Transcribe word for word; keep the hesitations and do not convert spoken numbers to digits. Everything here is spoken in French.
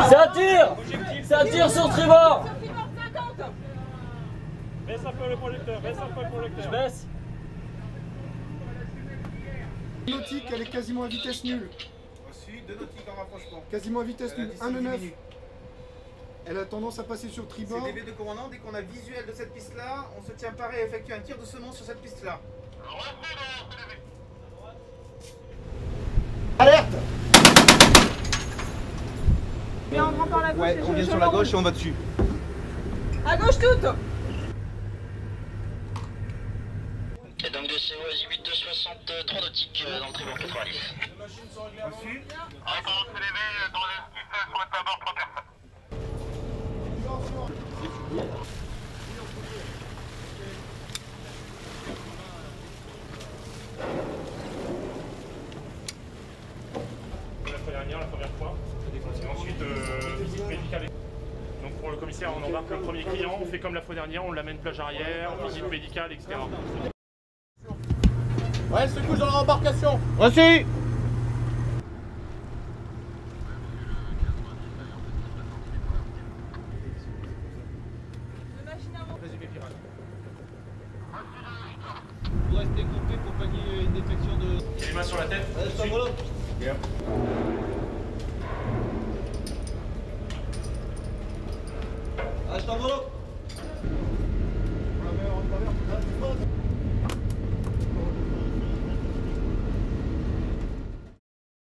C'est un tir. C'est un tir sur tribord. Baisse un peu le projecteur, baisse un peu le projecteur. Je baisse. Nautique, elle est quasiment à vitesse nulle. Reçu, deux nautiques en rapprochement. Quasiment à vitesse nulle, un de neuf. Elle a tendance à passer sur tribord. C'est D V de commandant, dès qu'on a visuel de cette piste-là, on se tient pareil à effectuer un tir de semence sur cette piste-là. Alerte! Bien, on prend par la gauche. Ouais, on vient sur la gauche et on va dessus. À gauche toute. Et donc de C O huit de soixante-trois nautiques dans le tribord quatre-vingt-dix. Reçu. Réponse élevée dans l'esquisse sur le tabord trois personnes. La fois dernière, la première fois. Et ensuite, euh, visite médicale. Donc pour le commissaire, on embarque le premier client, on fait comme la fois dernière, on l'amène plage arrière, visite médicale, et cetera. Ouais, elle se couche dans l'embarcation. Reçu.